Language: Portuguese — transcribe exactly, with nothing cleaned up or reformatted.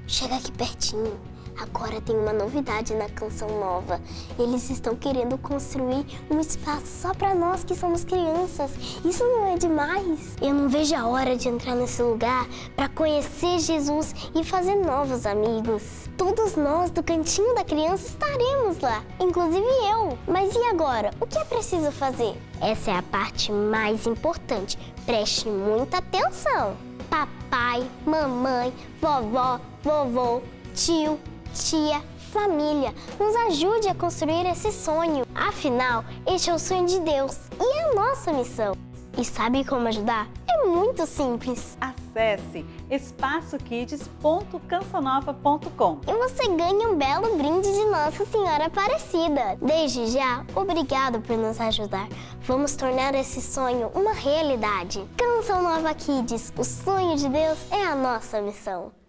chega aqui pertinho. Agora tem uma novidade na Canção Nova. Eles estão querendo construir um espaço só para nós que somos crianças. Isso não é demais? Eu não vejo a hora de entrar nesse lugar para conhecer Jesus e fazer novos amigos. Todos nós do Cantinho da Criança estaremos lá, inclusive eu. Mas e agora? O que é preciso fazer? Essa é a parte mais importante. Preste muita atenção. Papai, mamãe, vovó, vovô, tio, tia, família, nos ajude a construir esse sonho. Afinal, este é o sonho de Deus e é a nossa missão. E sabe como ajudar? É muito simples. Acesse espaço kids ponto cançonova ponto com e você ganha um belo brinde de Nossa Senhora Aparecida. Desde já, obrigado por nos ajudar. Vamos tornar esse sonho uma realidade. Canção Nova Kids, o sonho de Deus é a nossa missão.